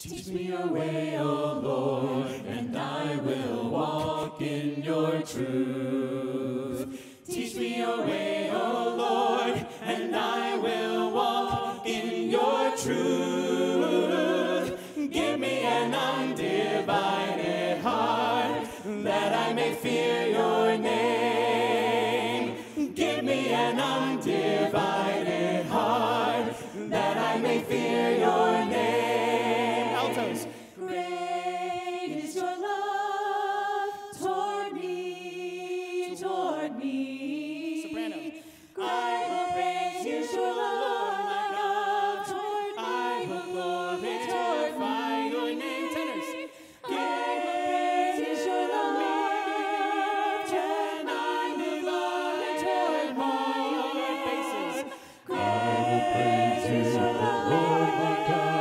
Teach me your way, O Lord, and I will walk in your truth. Teach me your way, O Lord, and I will walk in your truth. Give me an undivided heart, that I may fear your name. Give me an undivided heart, that I may fear your name. Altos. Great is your love toward me, toward me. Soprano. Great is your love toward me, I will glorify your name. Tenors. Great is your love toward me, toward me. Basses. Great is your love toward me,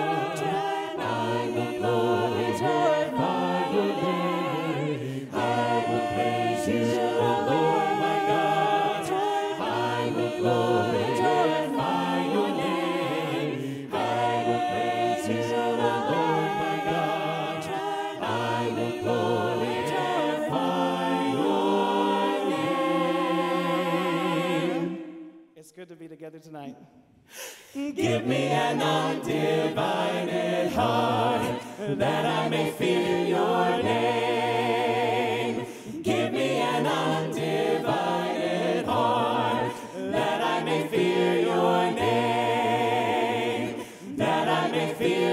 glorify your name. I will praise you, O Lord my God. I will glorify your name. I will praise you, O Lord my God. I will glorify your name. It's good to be together tonight. Give me an undivided heart, that I may fear your name. Give me an undivided heart, that I may fear your name. That I may fear